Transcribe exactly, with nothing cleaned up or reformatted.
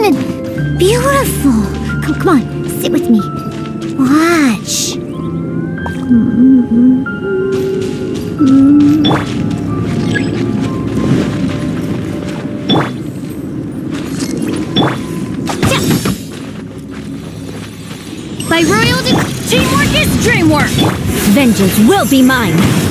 Listen! Beautiful! Come, come on, sit with me. Watch. Mm-hmm. Mm-hmm. By royal de- teamwork is dreamwork! Vengeance will be mine!